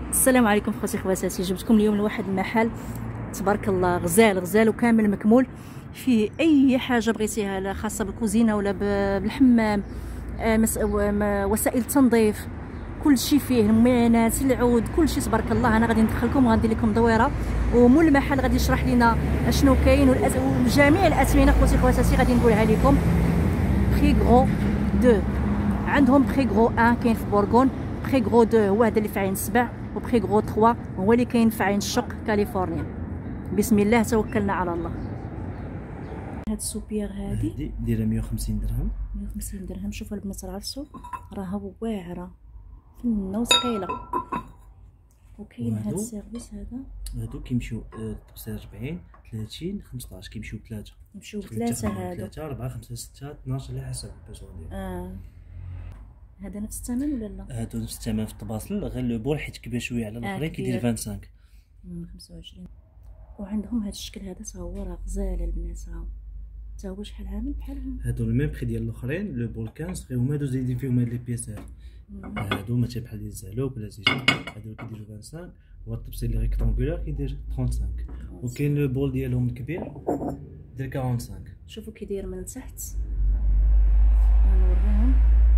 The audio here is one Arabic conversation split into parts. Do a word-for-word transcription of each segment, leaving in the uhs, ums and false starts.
السلام عليكم خوتي خواتاتي. جبتكم اليوم لواحد المحل تبارك الله غزال غزال وكامل مكمول، فيه اي حاجه بغيتيها خاصه بالكوزينه ولا بالحمام، وسائل التنظيف، كل شيء فيه، المعينات، العود، كل شيء تبارك الله. انا غادي ندخلكم وغندير لكم دويره، ومول المحل غادي يشرح لنا اشنو كاين، وجميع الاثمنه خوتي خواتاتي غادي نقولها لكم. بري غرو دو عندهم بري غرو واحد كاين في بورغون، بري غرو دو هو هذا اللي في عين السبع، وبري غرو ثلاثة هو اللي كاين في عين الشق كاليفورنيا. بسم الله توكلنا على الله. هاد السوبير هادي دايره مية وخمسين درهم. مية وخمسين درهم. شوفوا البنات راه عرفتوا راها واعره فنه وثقيله. وكاين هاد السيرفيس هذا، هادو كيمشيو تبصير أربعين ثلاثين خمسطاش، كيمشيو بثلاثه يمشيو بثلاثه، هادو ثلاثه أربعة خمسة ستة اثناش على حسب البيزون ديالك. اه هذا نفس الثمن ولا لا؟ هادو نفس الثمن في الطباصل، غير لو بول حيت كبير شويه على الاخرين، كيدير خمسة وعشرين خمسة وعشرين. وعندهم هاد الشكل هذا تا هو راه غزال البنات، راه تا هو شحال عامل بحالهم. هادو الميم بري ديال الاخرين، لو بول خمسطاش، غير هما هادو زايدين فيهم هاد لي بياسات. هادو ماشي بحال ديال الزعلوك ولا زيت، هادو كيديروا خمسة وعشرين، هو الطبسيل اللي ريكتونغولار كيدير خمسة وثلاثين. وكاين لو بول ديالهم الكبير ديال خمسة وأربعين. شوفوا كيداير من تحت، غنوريهم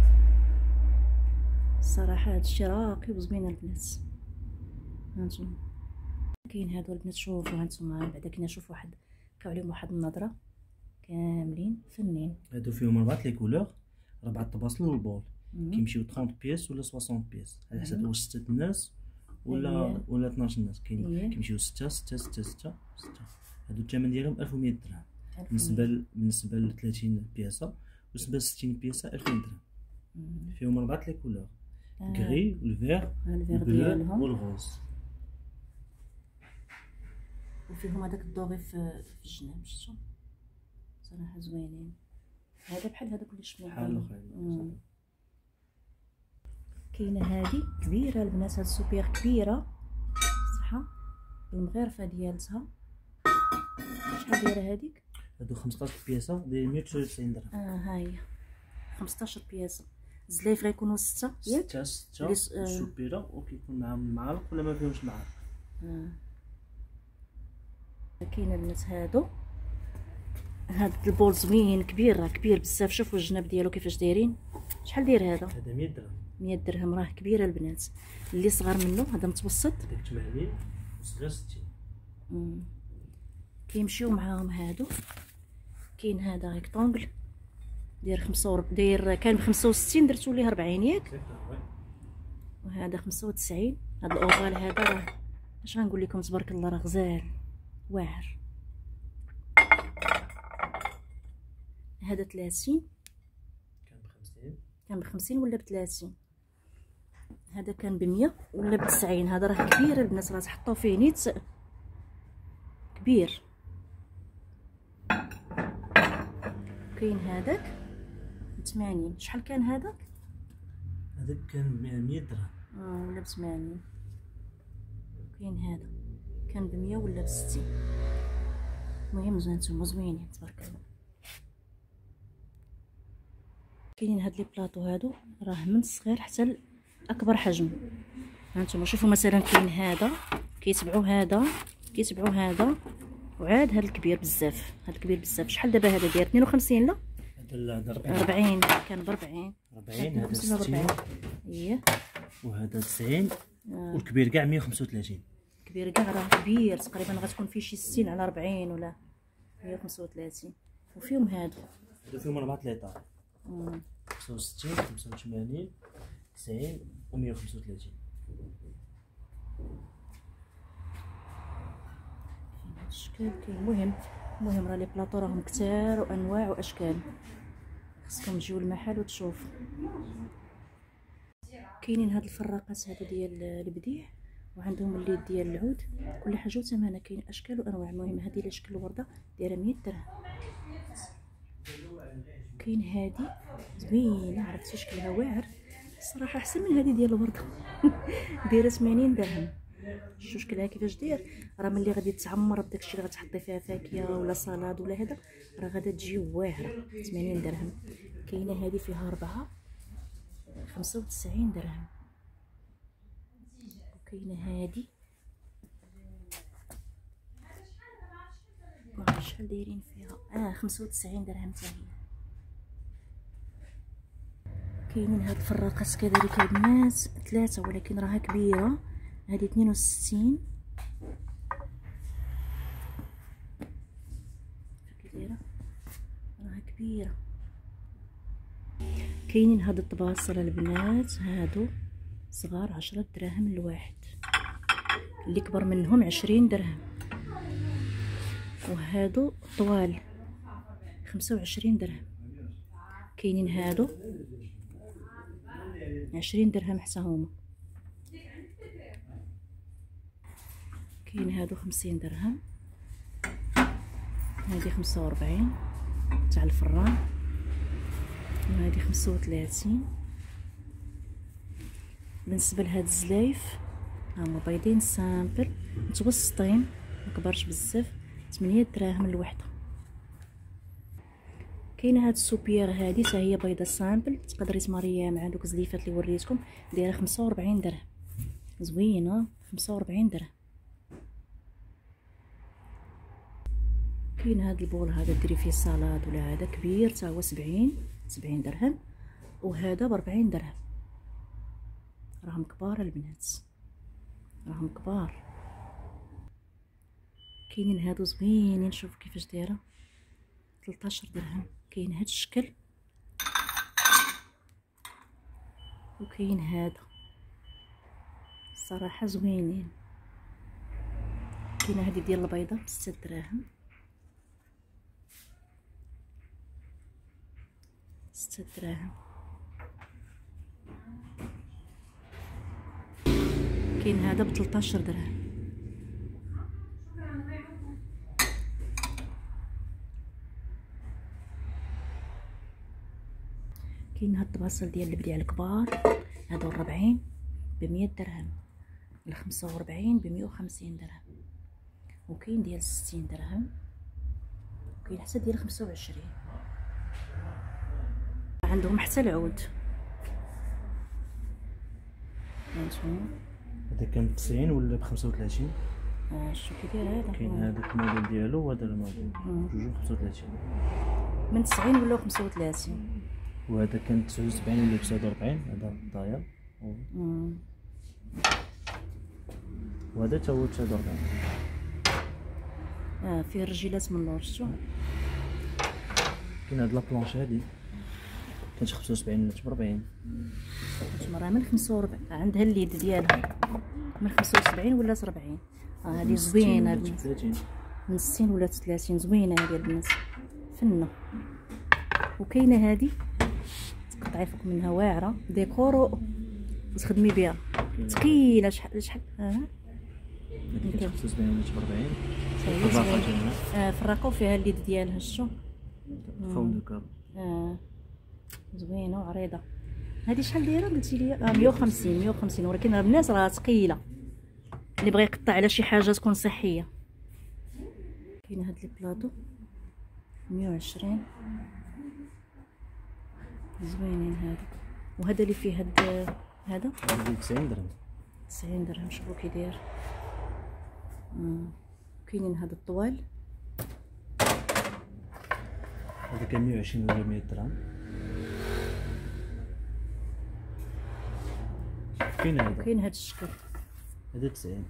الصراحه هادشي راقي وزوين البنات. هانتوما كاين هادو البنات، شوفوا هانتوما بعدا كاين، شوف واحد كاو عليهم واحد النظره كاملين فنين. هادو فيهم ربعة لي كولور، ربعة طباصل والبول، كيمشيو ثلاثين بياس ولا ستين بياس على حسب واش ستة الناس ولا ولا اثناش الناس. كاين كيمشيو ستة ستة ستة ستة ستة. هادو الثمن ديالهم ألف ومية درهم بالنسبه ل... بالنسبه ل ثلاثين بياسه، بالنسبه ل ستين بياسه ألفين درهم. فيهم ربعة لي كولور، غري والفير والبلو والغوز، وفيهم هذاك الدوغي في الجناب. شفتوا صراحه زوينين. هذا بحال هذا كلش بحال الاخرين. كاينه هذه كبيره البنات، هاد السوبير كبيره صح، بالمغرفه ديالتها. شحال دايره هذيك؟ هادو خمسطاش بياسه داير مية وتسعة وتسعين درهم. اه ها هي خمسطاش بياسه. الزلايف غيكونوا ستة ياك؟ ستة ستة السوبيره، وكيكون معاهم المعالق ولا ما فيهمش المعالق. اه كاين البنات هادو، هاد البول زوين كبير، راه كبير بزاف. شوفوا الجناب ديالو كيفاش دايرين. شحال داير هذا؟ هذا مية درهم. مية درهم، راه كبيره البنات. اللي صغر منه هذا متوسط، داك ثمانين و ستين. امم كيمشيو معاهم هادو. كاين هذا ريكتونغل داير خمسة وربعين، داير كان ب خمسة وستين درتو ليه أربعين ياك، وهذا خمسة وتسعين. هذا الاوفال هذا راه اش غنقول لكم تبارك الله، راه غزال واعر. هذا ثلاثين، كان ب خمسين، كان ب خمسين ولا ب ثلاثين. هذا كان ب مية ولا ب تسعين. هذا راه كبير البنات، راه تحطوا فيه نيت كبير. كاين هذاك ثمانين. شحال كان هذاك؟ هذاك كان مية درهم اه ولا ب ثمانين. كاين هذا كان ب مية ولا ب ستين. المهم نتوما زوينين تبارك الله. كاينين هاد لي بلاطو هادو راه من الصغير حتى لاكبر حجم. هانتوما شوفوا مثلا كاين هذا كيتبعوا هذا كيتبعوا هذا، وعاد هذا الكبير بزاف. هذا الكبير بزاف. شحال دابا هذا داير اثنين وخمسين؟ لا هذا أربعين. كان ب أربعين. أربعين هذا ستين. اييه وهذا تسعين. آه. والكبير كاع مية وخمسة وثلاثين. الكبير كاع راه كبير تقريبا، غتكون فيه شي ستين على أربعين ولا مية وخمسة وثلاثين. وفيهم هادو، هادو فيهم ربعة ليطار، خمسة وستين خمسة وثمانين تسعين و مية وخمسة وثلاثين. الشكل كاين. المهم المهم راه لي بلاطو راهم كتار وانواع واشكال، خصكم تجيو المحل وتشوفوا. كاينين هاد الفراقات هادو ديال البديع، وعندهم الليد ديال العود، كل حاجه وثمنها. كاين اشكال وانواع. المهم هذه على شكل ورده دايره مية درهم. كاين هذه زوينه، عرفتي شكلها واعر الصراحه، احسن من هذه ديال الورده. دايره ثمانين درهم. شوف شكلها كيفاش داير. راه ملي غادي تعمر بداكشي اللي غتحطي فيها فاكهه ولا سلطه ولا هذا، راه غادا تجي واعره. ثمانين درهم. كاينه هذه فيها ربعه خمسة وتسعين درهم. وكاينه هادي معرفت شحال دايرين فيها. اه خمسة وتسعين درهم حتى هي. كاينين هاد الفراقات كذلك البنات ثلاثه ولكن راها كبيره. هذه اثنين وستين كبيره راها كبيره. كاينين هاد الطباصل البنات هادو صغار عشرة دراهم الواحد، اللي كبر منهم عشرين درهم. وهادو طوال خمسة وعشرين درهم. كاينين هادو عشرين درهم حتى هما. كاين هادو خمسين درهم. هادي خمسة وربعين تاع الفران، وهادي خمسة وثلاثين. بالنسبه لهاد الزلايف هما بيضين سامبل متوسطين مكبرش بزاف، ثمانية دراهم الوحده. كاينه هاد السوبيير هادي حتى هي بيضه سامبل، تقدري تماريها مع دوك الزليفات اللي وريتكم، دايره خمسة وربعين درهم. زوينه خمسة وربعين درهم. كاين هاد البول هذا ديري فيه صالاد ولا هذا كبير تا هو سبعين سبعين درهم، وهذا بأربعين درهم. راهم كبار البنات، راهم كبار. كاينين هادو زوينين، شوفوا كيفاش دايره ثلاثة درهم. كاين هاد الشكل وكاين هذا الصراحه زوينين. كاينه هذه ديال البيضه بستة دراهم، ستة دراهم. كاين هذا ب ثلاثة درهم. كاين هاد البصل ديال البريع الكبار، هادو الربعين بمية درهم، الخمسة وربعين بمية وخمسين درهم، وكاين ديال ستين درهم، وكاين حتى ديال خمسة وعشرين. عندهم حتى العود. هانتوما هذا كان ب تسعين ولا ب خمسة وثلاثين؟ اه شو كي داير هذا؟ كاين هذاك الموديل ديالو وهذا الموديل جوج خمسة وثلاثين. من تسعين ولا خمسة وثلاثين. وهذا كان تسعة وسبعين ولا تسعة وأربعين. هذا داير. وهذا تا هو تسعة وأربعين. اه فيه رجيلات من اللور. شتو كاين هاد لابلونش هادي كانت خمسة وسبعين ولا ثمانية وأربعين. هانتوما راه من خمسة وأربعين، عندها اليد ديالها من خمسة وسبعين ولا أربعين. اه هادي زوينه البنات، من ستين ولا ثلاثين. زوينه هادي البنات فنه. وكاينه هادي تقطعي فوق منها واعره ديكورو تخدمي بها، ثقيله. شحال شحال اه كانت خمسة وسبعين ولا ثمانية وأربعين. اه فراقه فيها اليد ديالها. شتو فوندو كاب. اه زوينه وعريضه. هادي شحال دايره قلتي لي؟ اه مية وخمسين مية وخمسين. ولكن البنات راه ثقيله، اللي بغى يقطع على شي حاجه تكون صحيه. كاين هاد لي بلاطو مية وعشرين زوينين هادو. وهذا اللي فيه هاد هذا تسعين درهم. تسعين درهم. شوفوا كي داير. كاينين هاد الطوال، هذا كان مية وعشرين ولا مية درهم. كاين هذا، كاين هاد الشكل هذا تسعين.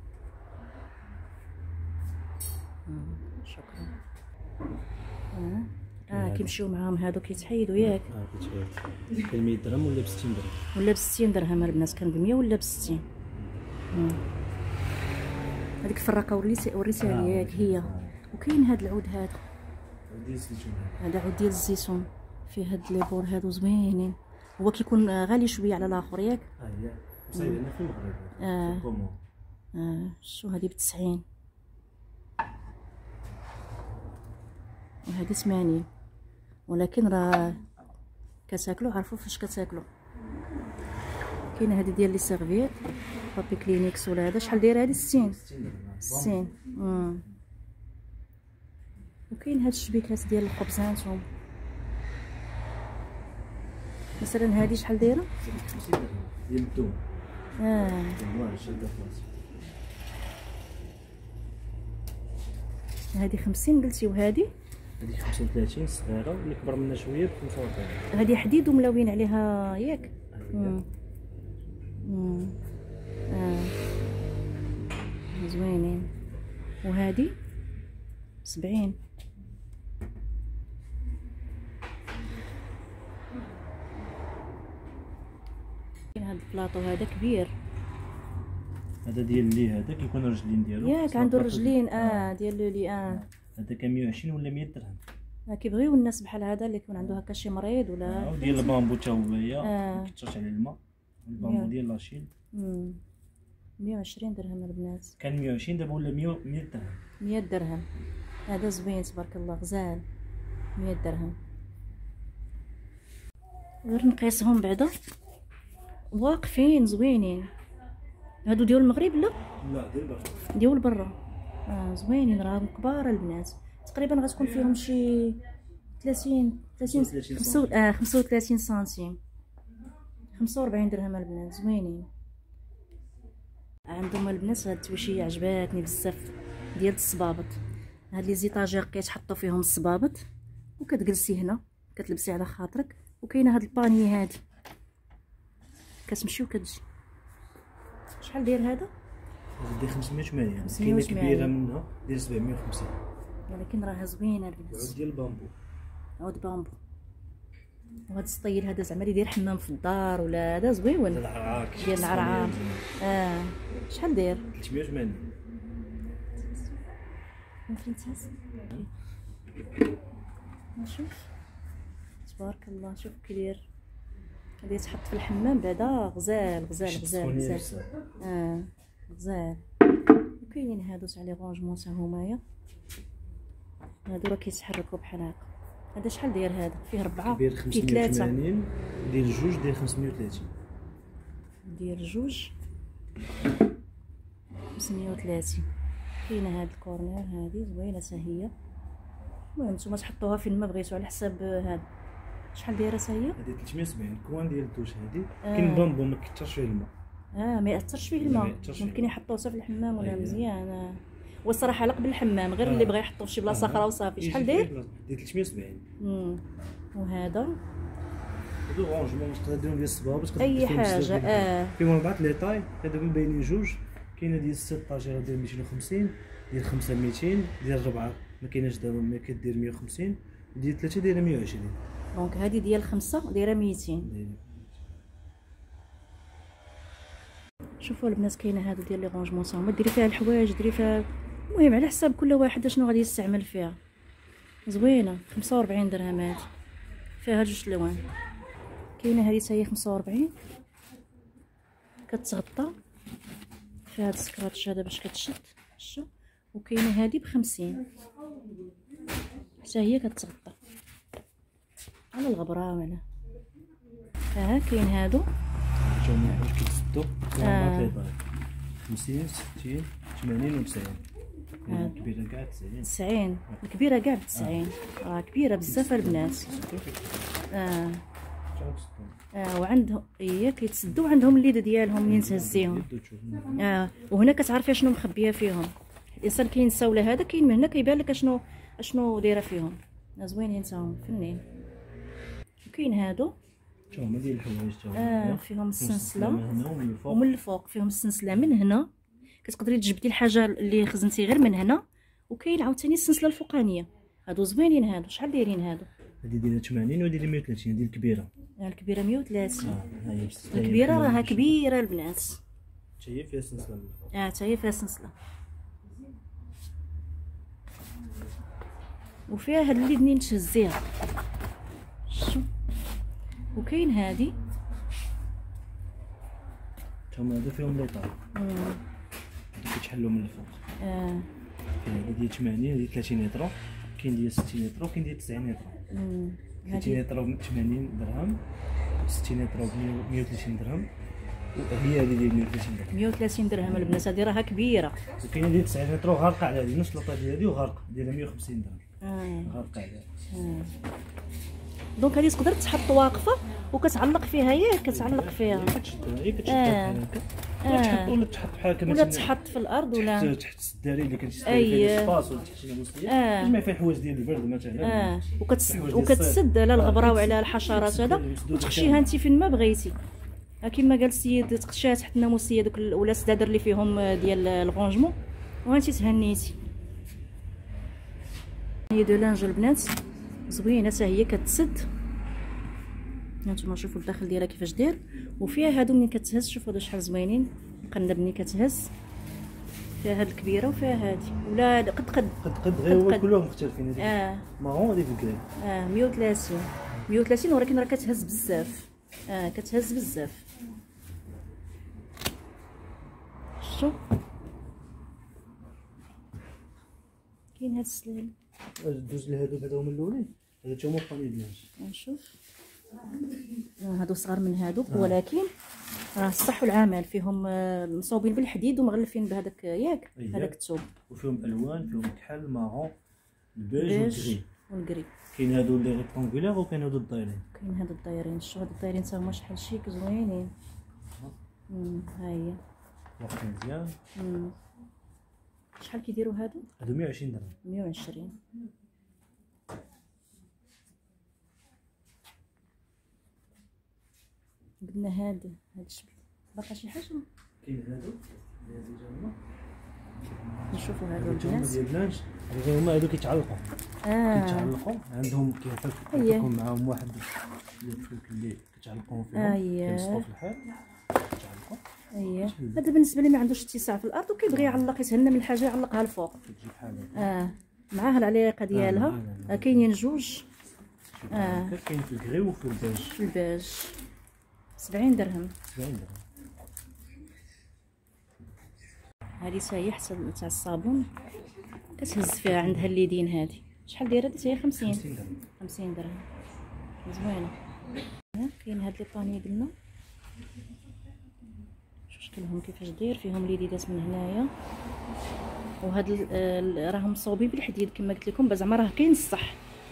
شكرا. اه اه كيمشيو معاهم هادو كيتحيدوا ياك. اه كيتحيد. كان مية درهم ولا ب ستين درهم ولا ب ستين درهم البنات. كان ب مية ولا ب ستين. هذيك الفراقه وريتي وريتيها لي ياك هي. وكاين هاد العود هذا، هذا عود ديال الزيتون فيه هاد لي بور هادو زوينين. هو كيكون غالي شويه على الاخر ياك. اه هي صايب هنا في المغرب. اه كومون. اه شو هذه ب تسعين وهذه ثمانين. ولكن راه كتاكلوا عرفوا فاش كتاكلوا. كاينه هذه ديال لي سيرفيت بابي كلينيكس ولا هذا. شحال دايره هذه؟ ستين ستين. امم وكاين هاد الشبيكات ديال الخبز. هانتوما مثلا هذه شحال دايره؟ ديال الثوم. اه هذه خمسين قلتي، وهذه هذه خمسة وثلاثين صغيره، اللي كبر منها شويه ب خمسة وأربعين. هذه حديد وملونين عليها ياك. امم امم اه زوينين. وهذه سبعين. كاين هذا البلاطو هذا كبير، هذا ديال اللي هذا كيكون الرجلين ديالو ياك عنده الرجلين. اه ديال لولي. اه هذا كان مية وعشرين ولا مية درهم. آه كيبغيو الناس بحال هذا اللي يكون عنده هكا شي مريض ولا. آه ديال البامبو تا هو هي آه. كيترش عليه الماء. البامبو ديال لاشيل. امم مية وعشرين درهم البنات. كان مية وعشرين دابا ولا مية مية درهم. مية درهم. هذا زوين تبارك الله غزال. مية درهم. غير نقيسهم بعدا واقفين زوينين. هادو ديال المغرب لا؟ لا ديال برا. ديال برا. اه زوينين راهم كبار البنات، تقريبا غتكون فيهم شي ثلاثين ثلاثين اه خمسة وثلاثين سنتيم. خمسة وأربعين درهم البنات زوينين. عندهم البنات هاد التويشيه عجباتني بزاف ديال الصبابط. هاد لي زيطاجير كيتحطوا فيهم الصبابط وكتجلسي هنا كتلبسي على خاطرك. وكاينه هاد الباني هادي كتمشي وكتجي. شحال داير هذا؟ ديال خمسمية وثمانين. كاينه كبيره منها ديال سبعمية وخمسين، ولكن راها زوينه البنات. عود ديال البامبو. عود بامبو. وهذا السطيل هذا زعما اللي يدير حمام في الدار ولا هذا زويون ديال العرعار. ديال العرعار. اه شحال داير؟ ثلاثمية وثمانين. فهمتيش؟ نشوف تبارك الله. شوف كي داير. هذا يتحط في الحمام بعدا غزال غزال غزال غزال. اه غزال. وكاينين هادو تاع لي رونجمون تا همايا. هادو راه كيتحركوا بحال هكا. هذا شحال داير هذا؟ فيه ربعة فيه ثلاثة. ديال جوج ديال خمسمية وثلاثين. ديال جوج خمسمية وثلاثين. كاينه هاد الكورنير هادي زوينه حتى هي. المهم نتوما تحطوها فين ما بغيتو على حساب هذا. شحال دايره حتى هي؟ هذه ثلاثمية وسبعين. كوان ديال الدوش هذه. آه. كاين بامبو ما كيترش فيه الماء. اه ما ياثرش فيه الماء. ممكن يحطوه حتى في الحمام ولا مزيان. آه. والصراحه لا قبل الحمام غير آه. اللي بغى يحطوه في شي بلاصه اخرى. آه. وصافي. شحال داير؟ داير ثلاثمية وسبعين. امم وهذا هادو رونجمون تقدر ديرهم ديال الصبابط تقدر اي حاجه. اه فيهم اربعه لي طاي. هادو مبينين جوج. كاينه ديال ستة طاجيره ديال ميتين وخمسين، ديال خمسة ميتين، ديال ربعة ما كايناش دابا ما كدير مية وخمسين، ديال ثلاثة دايره مية وعشرين. دونك هذه ديال خمسة دايره ميتين. شوفوا البنات كاينه هادو ديال لي رونجمون هما ديري فيها الحوايج ديري فيها. المهم على حساب كل واحد شنو غادي يستعمل فيها. زوينه. خمسة وأربعين درهم هادي فيها جوج الوان. كاينه هذه حتى هي خمسة وأربعين كتغطى فيها هاد السكراتش هذا باش كتشد. شو وكاينه هذه بخمسين حتى هي كتغطى على الغبره. ولا ها كاين هادو جميع كيتسدو. آه. خمسين ستين ثمانين وتسعين. الكبيره كاع تسعين. تسعين. الكبيره كاع بتسعين. راه كبيره بزاف البنات. اه اه وعندهم هي كيتسدوا. عندهم الليد ديالهم اللي تهزيهم. اه وهنا كتعرفي شنو مخبيه فيهم. الانسان كينسى ولا هذا كاين من هنا كيبان لك اشنو اشنو دايره فيهم. زوينين تاهم فنين. وكاين هادو تا هما ديال الحوايج تا اه فيهم السنسله ومن الفوق فيهم السنسله من هنا. كتقدري تجبدي الحاجه اللي خزنتي غير من هنا. وكاين عاوتاني السنسله الفوقانيه. هادو زوينين هادو. شحال دايرين هادو؟ هادي دايره ثمانين وديال مية وثلاثين. هادي الكبيره. الكبيره مية وثلاثين. اه هي الكبيره راها كبيره البنات. حتى هي فيها سنسله من الفوق. اه حتى هي فيها سنسله. وفيها هاد اللي منين تهزيها. شو وكاين هادي تما هادو فيهم لي طاي. امم كيتحلوا من الفوق. اه كاين هادي ديال ثمانين هادي ثلاثين لتر. كاين ديال ستين لتر وكاين ديال تسعين لتر. امم ثلاثين لتر ب ثمانين درهم، ستين لتر ب مية وثلاثين درهم، وهي هادي ديال مية وثلاثين درهم. مية وثلاثين درهم البنات. هادي راها كبيره. وكاينه ديال تسعين لتر وغارقه على هادي نفس لطا ديال هادي وغارقه ديال مية وخمسين درهم. اه غارقه على اه دونك هذه تقدر تحط واقفه وكتعلق فيها، ياك كتعلق فيها. كتشدها هي كتشدها اه هكا، اه ولا تحط بحال هكا ولا تحط في الارض ولا تحت السداري اللي كتشدي فيها السباس، ولا تحت شي ناموسيه تجمع فيها الحوايج ديال البرد مثلا. اه وكتسد وكتسد على الغبره وعلى الحشرات هذا، وتخشيها انت فين ما بغيتي. كيما قال السيد تخشيها تحت الناموسيه دوك ولا السدادر اللي فيهم ديال الغونجمون، وانت تهنيتي. هي دو لانج البنات زوينه حتى هي كتسد. هانتوما شوفوا الداخل ديالها كيفاش داير، وفيها هادو ملي كتهز شوفوا هادو شحال زوينين. مقلب ملي كتهز فيها هاد الكبيره وفيها هادي، ولا قد قد قد قد غير هو كلهم مختلفين. هذيك اه مارون هذيك الكريم اه مية وثلاثين مية وثلاثين، ولكن راه كتهز بزاف. اه كتهز بزاف. شتو كاين هاد السلال. دوز لهادو هادو هما الاولين، هادو تا هما الطاني بلاش. نشوف هادو صغار من هادوك، ولكن راه الصح والعمل فيهم مصوبين بالحديد ومغلفين بهذاك ياك هذاك الثوب، وفيهم الوان، فيهم كحل مارون البيج والكري. كاين هادو اللي ريكتونغولير وكاين هادو الدايرين. كاين هادو الدايرين. شتو هادو الدايرين تا هما شحال شيك زوينين. امم ها هي واقفين مزيان. امم شحال كيديروا هادو؟ هادو مية وعشرين درهم. مية وعشرين. بدنا هاد هاد الشبل. باقا شي حاجه؟ كاين هادو هادو جاهزين. نشوفوا هادو البنات ديال بلانش، هادو هما هادو كيتعلقوا. اه كيتعلقوا عندهم كيعطيكم معاهم واحد الفلوك اللي كتعلقوهم فيهم. كيلصقوا في الحال كيتعلقوا. اييه هذا بالنسبه لي ما عندوش اتساع في الارض وكيبغي يعلق يتهنى من الحاجه يعلقها الفوق. كتجي بحال اه معاه العليقه ديالها. آه كاينين جوج. اه كاين في الكري وفي الباج. في الباج سبعين درهم. سبعين درهم. هذه ساهيه حتى تاع الصابون كتهز فيها عندها اليدين. هذه شحال دايره؟ هذه هي خمسين. خمسين درهم. خمسين درهم زوينه. كاين هاد لي باني قلنا شوف شكلهم كيفاش داير، فيهم اليديدات من هنايا، وهاد راهم مصوبين بالحديد كما قلت لكم، زعما راه كاين الصح.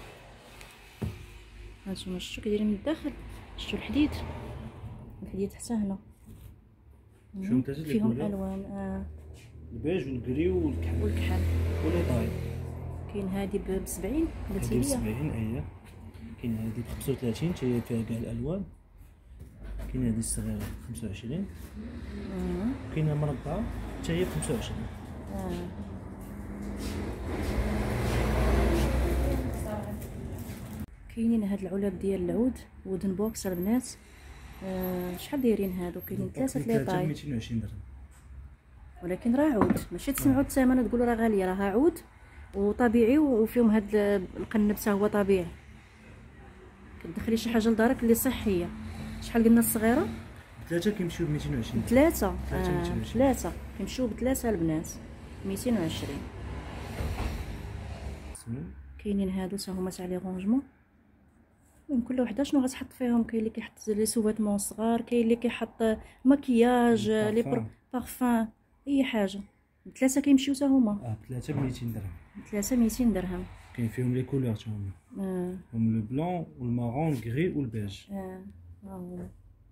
هانتوما شفتوا كيدايرين من الداخل، شفتوا الحديد الحديد حتى هنا فيهم الوان. اه البيج والكري والكحل والكحل والإطاي. كاين هادي ب سبعين هادي ب سبعين. اييه كاين هادي ب خمسة وثلاثين حتى هي فيها كاع الالوان. كاين هادي الصغيره خمسة وعشرين. اه كاينه مربعه حتى هي ب خمسة وعشرين. اه كاينين هاد العلب ديال العود وودن بوكس البنات. آه شحال دايرين هادو؟ كاينين ثلاثه لي طاي ميتين وعشرين درهم، ولكن راه عود ماشي تسمعوا الثمن تقولوا راه غاليه، راه عود وطبيعي وفيهم هاد القنب حتى هو طبيعي. كتدخلي شي حاجه لدارك اللي صحيه. شحال قلنا الصغيره؟ ثلاثه كيمشيو ب ميتين وعشرين. ثلاثه ثلاثه كيمشيو بثلاثه البنات ميتين وعشرين. كاينين هادو حتى هما تاع لي رونجمون. المهم كل وحده شنو غتحط فيهم. كاين اللي كيحط لي سوفيتمون صغار، كاين اللي كيحط مكياج لي بارفان اي حاجه. ثلاثه كيمشيو حتى هما. اه ثلاثه ب ميتين درهم. ثلاثه ميتين درهم. كاين فيهم لي كولور حتى هما. اه هم لو بلون والمارون الكري والبيج. اه ها هو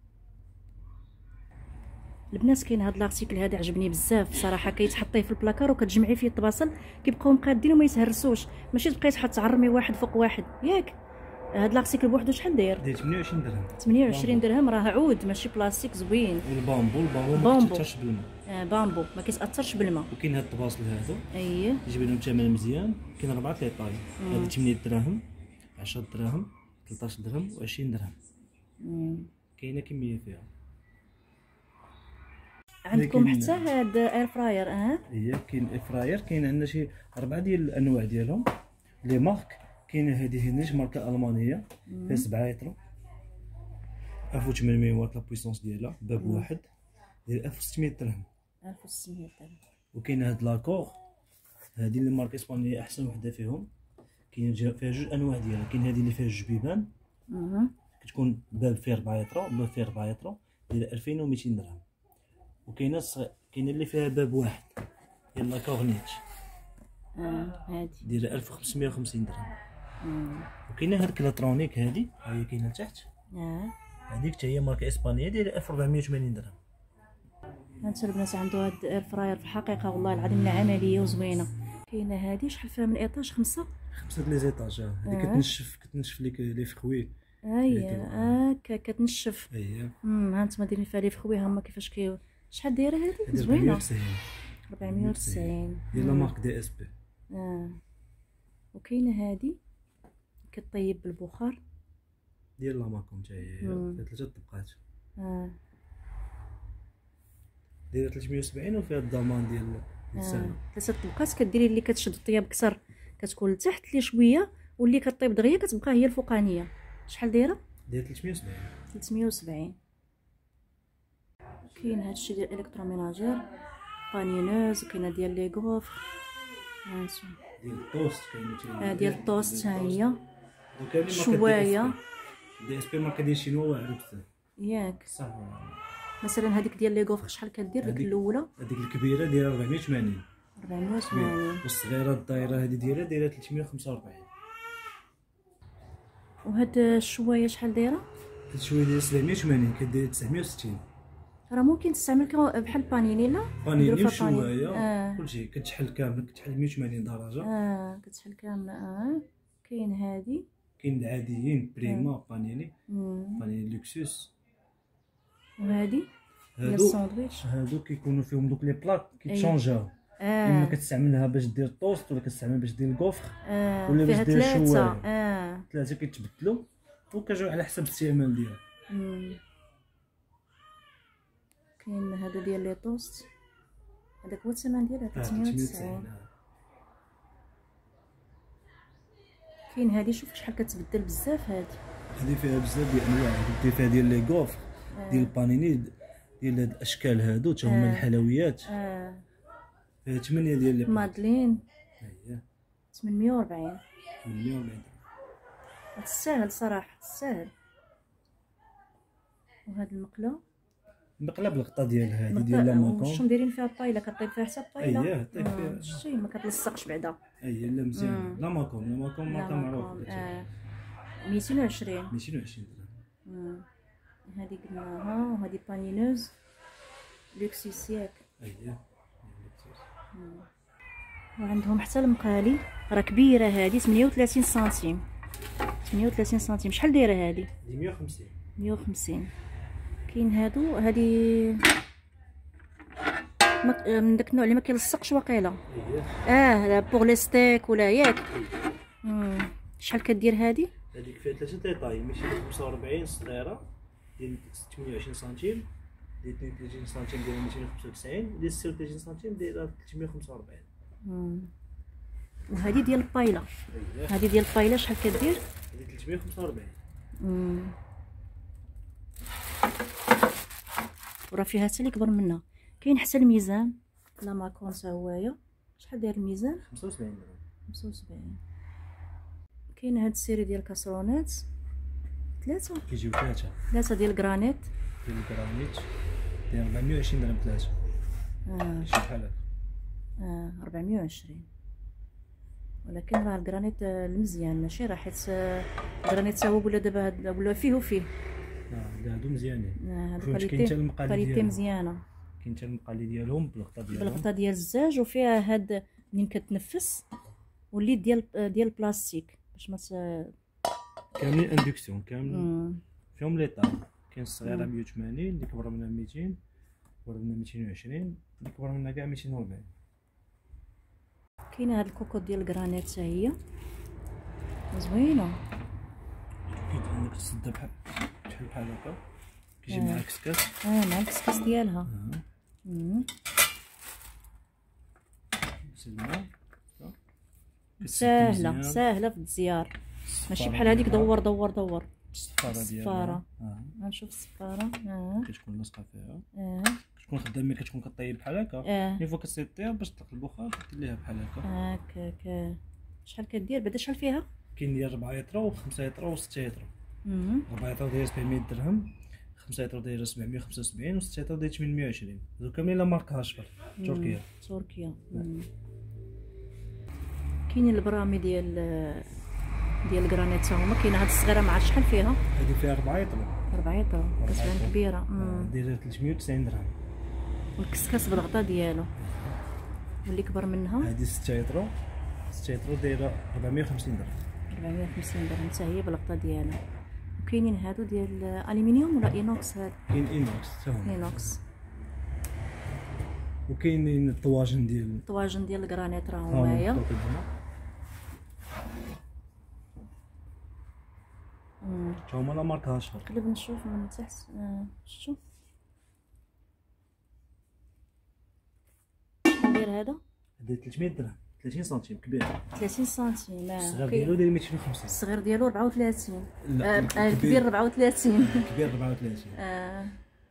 البنات. كاين هاد لارتيكل هذا عجبني بزاف صراحه، كيتحطيه في البلاكار وكتجمعي فيه الطباصل كيبقاو مقادين وما يتهرسوش، ماشي تبقاي تحط تعرمي واحد فوق واحد ياك. هاد لارتيكل بوحدو شحال داير؟ داير ثمانية وعشرين درهم. ثمانية وعشرين درهم. راه عود ماشي بلاستيك زوين. والبامبو البامبو ما كيتاثرش بالماء. اه بامبو ما كيتاثرش بالماء. وكاين هاد الطباصل هادو اييه يجيب لهم ثمن مزيان. كاين اربعه لي طاي. هادي ثمانية دراهم، عشرة دراهم، ثلاثطاش درهم وعشرين درهم. كاينه كميه فيها. عندكم حتى هاد اير فراير. اه هي كاين اير فراير. كاين عندنا شي اربعه ديال الانواع ديالهم لي مارك. كاينه هذه هنيش ماركه المانيه فيها سبعة لتر، ألف وثمانمية واط لا بويسونس ديالها، باب واحد داير ألف وستمية درهم. ألف وستمية درهم. وكاين هاد لاكور، هذه اللي ماركه اسبانيه احسن وحده فيهم. كاين فيها جوج انواع ديالها. كاين هذه اللي فيها جوج بيبان كتكون باب فيه أربعة لتر، باب فيه أربعة لتر داير ألفين وميتين درهم. وكاينه الصغير كاينه اللي فيها باب واحد ديال لاكور نيتش. اه هادي دايره ألف وخمسمية وخمسين درهم. وكاينه هاد الكلاترونيك هادي ها هي كاينه لتحت. اه هذيك حتى هي ماركه اسبانيه دايره ألف وأربعمية وثمانين درهم. هانت البنات عنده هاد الاير فراير في الحقيقه والله العظيم عمليه وزوينه. كاينه هادي شحال فيها من ايطاج؟ خمسة خمسة لي زيطاج. هادي آه. كتنشف كتنشف ليك لي فخوي. هي هكا كتنشف. اييه امم هانتوما دايرين فيها لي فخوي هما كيفاش كي شحال دايره هادي؟ زوينه أربعمية وتسعين أربعمية وتسعين ديال لا مارك دي اس بي. اه وكاينه هادي كطيب بالبخار ديال لا ماكون حتى هي فيها ثلاثه طبقات. اه دايره ثلاثمية وسبعين وفيها الضمان ديال السنه. ثلاثه طبقات كديري اللي كتشد الطياب كثر كتكون لتحت اللي شويه واللي كطيب دغيا كتبقى هي الفوقانيه. شحال دايره؟ دايره ثلاثمية وسبعين ثلاثمية وسبعين. كاين هادشي ديال الكتروميناجير بانينوز وكاينه ديال لي غوفر هانتوما ديال الطوست كاينه حتى آه ديال الطوست ها هي شويه شوايه دي اس بي ماركه ديال شينوا واعره بزاف ياك. صح. مثلا هذيك ديال لي غوفر شحال كدير؟ ديك الاولى هذيك الكبيره دايره أربعمية وثمانين أربعمية وثمانين والصغيره الدايره هذه دايره دايره ثلاثمية وخمسة وأربعين. وهاد الشوايه شحال دايره؟ شويه ديال سبعمية وثمانين كدير تسعمية وستين. راه ممكن تستعمل بحال بانيني لا بانيني وشوايه آه. كلشي كتشحل كامل كتحل مية وثمانين درجه. اه كتشحل كامله. اه كاين هادي كاين العاديين بريما آه. بانيني مم. بانيني لوكسوس. وهادي ديال هادو الساندويتش هادو كيكونوا فيهم دوك لي بلاك كيتشونجاو. اه اما كتستعملها باش دير طوست ولا كتستعمل باش دير الكوفر آه. ولا باش فيها دير ثلاثه الشوايه. اه ثلاثه كيتبدلوا وكيجيو على حسب الاستعمال ديالها. مم. كاين هذا ديال لي طوست هذاك هو الثمن ديالها ثلاثمية وتسعين. كاين هذه شوف شحال كتبدل بزاف. هذه هذه فيها بزاف ديال الانواع. دير فيها ديال لي غوف ديال البانيني ديال هاد الاشكال هادو حتى هما الحلويات. اه فيها ثمانية ديال لي مادلين هي ثمنمية وأربعين. ثمنمية وأربعين. تستاهل صراحه تستاهل. وهاد المقله المقله بالغطا ديالها هذه ديال لا ماكون. واش دايرين فيها بايله كطيب فيها حتى بايله. اييه طيب فيها شتي ما كتلصقش بعدا. اييه لا مزيان. لا ماكون لا ماكون ماركه معروفه. اه ميتين وعشرين ميتين وعشرين درهم. هذه قلناها. وهذه بانينوز لوكسيس ياك. اييه. وعندهم حتى المقالي راه كبيره هذه ثمانية وثلاثين سنتيم. ثمانية وثلاثين سنتيم. شحال دايره هذه؟ مية وخمسين. مية وخمسين. كاين هادو هذه من داك النوع اللي ما كيلصقش واقيلا. اه بوغ لي ستيك ولا ياك. امم شحال كدير هذه؟ هذيك فيها ثلاثه ديطاي ميتين وخمسة وأربعين صغيره ديال ثمانية وعشرين سنتيم ديال اثنين وثلاثين سنتيم ديال ميتين وخمسة وتسعين ديال ستة وثلاثين سنتيم دايره ثلاثمية وخمسة وأربعين. امم وهذه ديال البايله. هذه ديال البايله شحال كدير؟ هذه ثلاثمية وخمسة وأربعين. امم وراه فيها حتى اللي كبر منها. كاين حتى الميزان لا ماكون تا هوايا. شحال داير الميزان؟ خمسة وسبعين درهم. خمسة وسبعين. كاين هاد السيري ديال الكاسرونات ثلاثه كيجيو ثلاثه ثلاثه ديال الكرانيت ديال الكرانيت داير أربعمية وعشرين درهم ثلاثه. اه شي بحال هكا. اه أربعمية وعشرين. ولكن راه الكرانيت المزيان ماشي راه حيت الكرانيت تا هو ولا دابا هاد ولا فيه وفيه. اه هادو مزيانين. هادو كاليتي كاليتي مزيانه. كاين حتى المقالي ديالهم بالغطا ديالهم بالغطا ديال الزاج وفيها هاد منين كتنفس وليت ديال ديال البلاستيك باش ما كاملين اندكسيون كاملين فيهم لي طاي. كاين الصغيره مية وثمانين اللي كبر منها ميتين كبر منها ميتين وعشرين اللي كبر منها كاع ميتين وأربعين. كاينه هاد الكوكوط ديال الكرانيت حتى هي زوينه. كيتعمل تسد بحال بحال بحال هكا كيجي مع الكسكاس. اه مع الكسكاس ديالها. امم سلمى ساهله ساهله في التزيار ماشي بحال هذيك دور دور دور. الصفاره ديالها الصفاره اه غنشوف الصفاره. اه كتكون لاصقه فيها. اه كتكون خدام ملي كتكون كطيب بحال هكا. اه ملي فوق كتسيطيها باش تطلق البخار كدير ليها بحال هكا هكاك. شحال كدير بعدا؟ شحال فيها؟ كاين ديال ربعة يطرو وخمسة يطرو وستة يطرو. امم ربعة يطرو داير سبعمية درهم، خمسة يطرو داير سبعمية وخمسة وسبعين، وستة يطرو داير ثمنمية وعشرين. هادو كاملين لا مارك هاشفر تركيا. تركيا. كاينين البرامي ديال ديال الكرانيت تا هما. كاينه هاد الصغيره ما عرفت شحال فيها. هذه فيها أربعة يطرو. أربعة يطرو كتبان كبيره. دايره ثلاثمية وتسعين درهم. والكسكاس بالغطا ديالو. واللي كبر منها هذه ستة يطرو. ستة يطرو دايره أربعمية وخمسين درهم. أربعمية وخمسين درهم حتى هي بالغطا ديالها. وكاينين هادو ديال الومنيوم ولا اينوكس؟ هاد كاين اينوكس حتى هما. اينوكس. وكاينين الطواجن ديال الطواجن ديال الكرانيت راه هنايا. تا هما لا ماركه اشهر. قلب نشوف من تحت. آه. شتو شحال داير هذا؟ هذا ثلاثمية درهم. ثلاثين سنتيم كبير. ثلاثين سنتيم. الصغير ديالو داير ميتين وخمسين. الصغير ديالو أربعة وثلاثين. لا آه الكبير أربعة وثلاثين. الكبير أربعة وثلاثين. آه.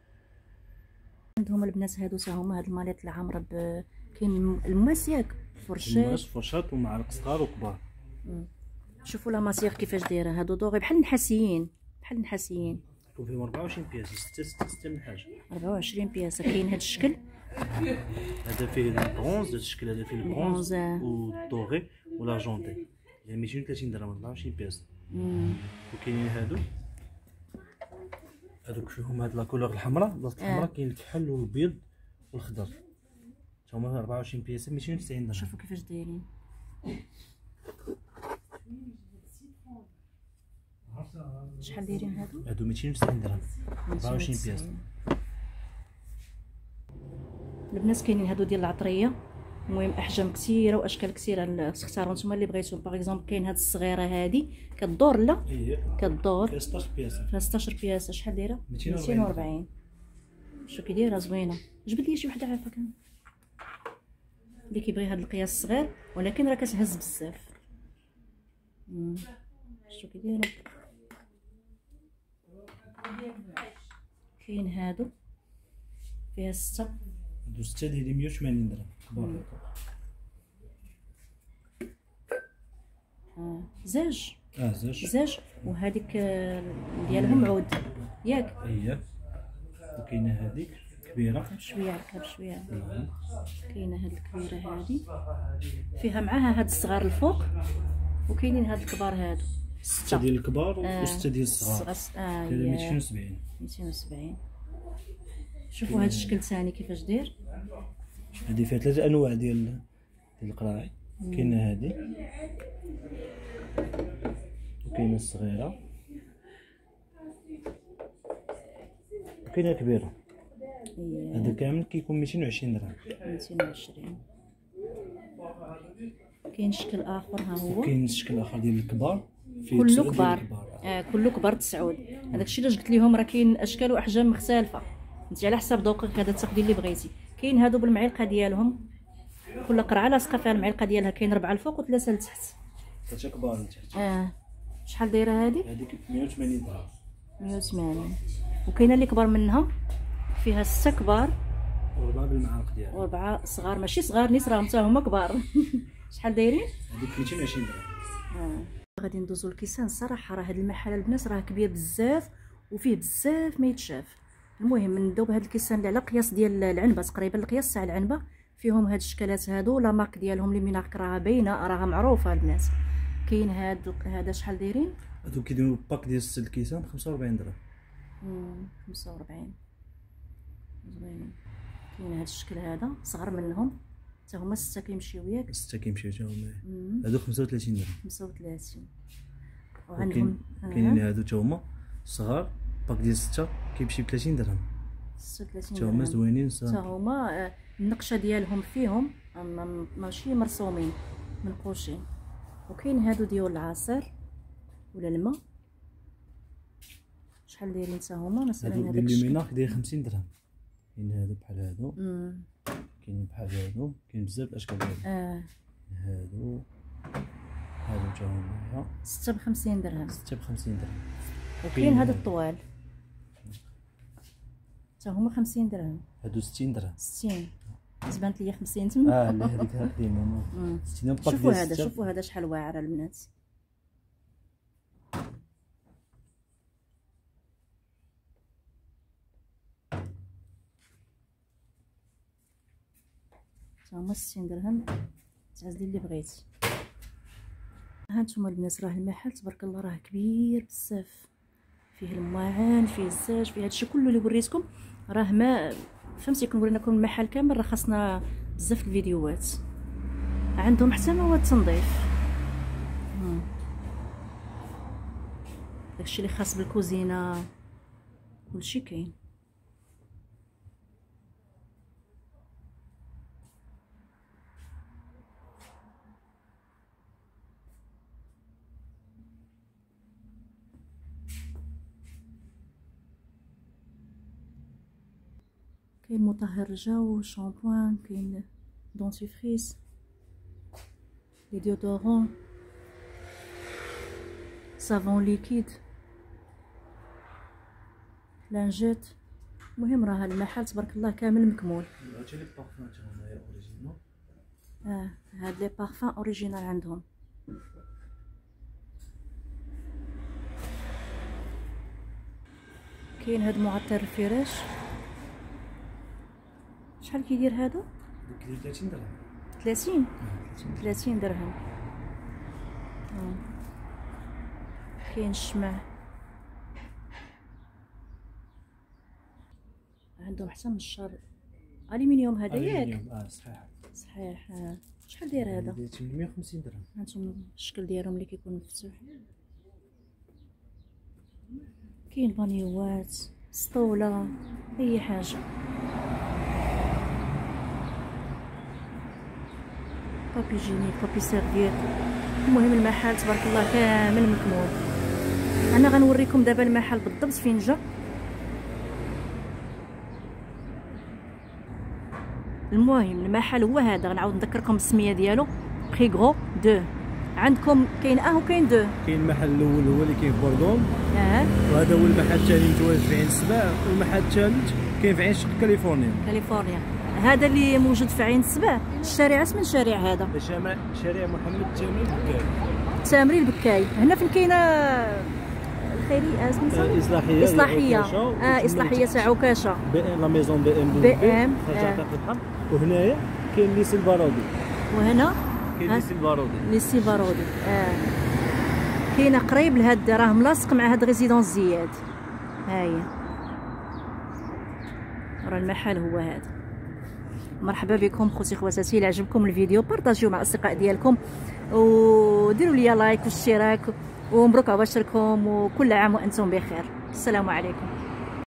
عندهم البنات هادو تا هما هاد الماليط العامره ب كاين الماس ياك فرشات. فرشات ومعالق صغار وكبار. شوفوا لا ماسيغ كيفاش دايره. هادو دوغي بحال النحاسيين بحال النحاسيين. يكون فيهم أربعة وعشرين بياسه. ستة ستة ستة من حاجه. أربعة وعشرين بياسه. كاين هاد الشكل هذا فيه البرونز. هذا الشكل هذا فيه البرونز والدوغي والارجونتي. يعني ميتين وثلاثين درهم. أربعة وعشرين بياسه. وكاينين هادو هادوك فيهم هاد لا كولور الحمراء. بلاصه الحمراء كاين الكحل والبيض والخضر. تا هما أربعة وعشرين بياسه ميتين وتسعين درهم. شوفوا كيفاش دايرين. شحال دايرين هادو؟ هادو ميتين وتسعين درهم. أربعة وعشرين بياسه. البنات كاينين هادو ديال العطريه. المهم احجام كثيره واشكال كثيره. تختاروا نتوما اللي بغيتو. باغ اكزومبل كاين هاد الصغيره هادي كدور. لا كدور فيها ستطاش بياسه. فيها ستطاش بياسه. شحال دايره؟ ميتين وأربعين. شوف كي دايره زوينه. جبد لي شي وحده عافاك اللي كيبغي هاد القياس الصغير ولكن راه كتهز بزاف. شوف كي دايره. كاين هادو فيها ستة. هادو ستة ديال مية وثمانين درهم كبار. اه زاج. اه زاج زاج. وهذيك ديالهم عود ياك. اييه. وكاينه هذيك كبيره بشويه عركها بشويه. كاينه هاد الكبيره هادي فيها معاها هاد الصغار الفوق. وكاينين هاد الكبار هادو ستة ديال الكبار وستة ديال الصغار. اه ميتين وسبعين. ميتين وسبعين. شوفوا هاد الشكل ثاني كيفاش داير. هادي فيها ثلاثه انواع ديال ديال القراعي. كاينه هادي وكاينه الصغيره وكاينه كبيره. هذا كامل كيكون ميتين وعشرين درهم. ميتين وعشرين. كاين شكل اخر ها هو. كاين شكل اخر ديال الكبار. كله كبار. اه كله كبار تسعود. هذاك الشيء اللي قلت لهم راه كاين اشكال واحجام مختلفه. انت على حسب ذوقك غادا تاخدي اللي بغيتي. كاين هادو بالمعلقه ديالهم. كل قرعه لاصقه فيها المعلقه ديالها. كاين ربعه الفوق وثلاثه لتحت. ثلاثه كبار لتحت. اه شحال دايره هذه؟ هذيك مية وثمانين درهم. مية وثمانين. وكاينه اللي كبر منها فيها ستة كبار وربعه بالمعالق ديالها. وربعه صغار ماشي صغار نيت راهم حتى هما كبار. شحال دايرين؟ هذيك ميتين وعشرين درهم. اه غادي ندوزو للكيسان. الصراحه راه هاد المحل البنات راه كبير بزاف وفيه بزاف ما يتشاف. المهم نبداو بهاد الكيسان اللي على قياس ديال العنبه تقريبا القياس تاع العنبه. فيهم هاد الشكلات هادو. لا مارك ديالهم لي مينارك راها باينه راها معروفه البنات. كاين هاد هذا شحال دايرين؟ هادو كيديروا باك ديال ست الكيسان خمسة وربعين درهم. امم خمسة وربعين. زوينين. كاين هاد الشكل هذا صغر منهم حتى هما ستة كيمشيو ياك. ستة كيمشيو حتى هما. هادو خمسة وثلاثين درهم. خمسة وثلاثين. وعندهم كاينين هادو حتى هما صغار. باك ديال ستة كيمشي ب ثلاثين درهم. ستة وثلاثين حتى هما زوينين. حتى هما النقشه ديالهم فيهم ماشي مرسومين منقوشين. وكاين هادو ديال العصير ولا الماء. شحال دايرين حتى هما مثلا هذاك هذاك الشكل داير داير خمسين درهم. كاين هادو بحال هادو. كاين بحال هادو. كاين بزاف الاشكال ديالهم. اه هادو هادو حتى هما ستة بخمسين درهم. ستة بخمسين درهم. وكاين هاد الطوال حتى هما خمسين درهم. هادو ستين درهم. ستين. زبانت ليا خمسين تما. اه لا هذيك هاكدين ستين. شوفوا هذا شوفوا هذا شحال واعر البنات. هما ستين درهم. تعزلي اللي بغيتي. هانتوما البنات راه المحل تبارك الله راه كبير بزاف، فيه الماعن فيه الزاج فيه هادشي كله اللي وريتكم. راه ما فهمتي كنوري لكم المحل كامل، راه خاصنا بزاف الفيديوهات. عندهم حتى مواد التنظيف، داكشي اللي خاص بالكوزينه كلشي كاين. كاين مطهر الجو، شامبوان، كاين دونتيفريس، لي ديودورون، صابون ليكيد، لانجيت. المهم راه المحل تبارك الله كامل مكمول. هادشي لي بارفان تا هنايا اوريجينال. اه هاد لي بارفان اوريجينال عندهم. كاين هاد معطر الفراش، شحال كيدير هذا؟ كيدير ثلاثين درهم. ثلاثين ثلاثين درهم. آه. كاين الشمع، عندهم حتى من الشر الومنيوم هذا ياك؟ اه صحيح صحيح. آه. شحال داير هذا؟ ثمنمية وخمسين درهم. هانتوما الشكل ديالهم اللي كيكون مفتوح. كاين بانيوات، سطوله، اي حاجه. بابي جينيك، بابي سيرفيت. المهم المحل تبارك الله كامل مكمول. انا غنوريكم دابا المحل بالضبط فين جا. المهم المحل هو هذا، غنعاود نذكركم السميه ديالو، بريغو دو. عندكم كاين اه وكاين دو. كاين المحل الاول هو اللي كاين في بوردون، اه وهذا هو المحل الثاني متواجد في عين السبع، والمحل الثالث كاين في عين شق كاليفورنيا. كاليفورنيا. هذا اللي موجود في عين السبع، الشارع اسم شارع هذا؟ شارع محمد تامري البكاي. تامري البكاي. هنا فين كاينه الخيريه اسمها اصلاحيه اصلاحيه اه اصلاحيه تاع عكاشه. بي ام لا ميزون بي ام بي ام خرج الحق. وهنايا كاين ليسي البارودي، وهنا كاين ليسي البارودي. ليسي بارودي اه كاينه قريب لهاد، راه ملاصق مع هاد ريزيدونس زياد. ها هي راه المحل هو هذا. مرحبا بكم خوتي خواتاتي. الا عجبكم الفيديو بارطاجيو مع الاصدقاء ديالكم، وديروا لي لايك واشتراك، ومبروك عباشركم، وكل عام وانتم بخير. السلام عليكم.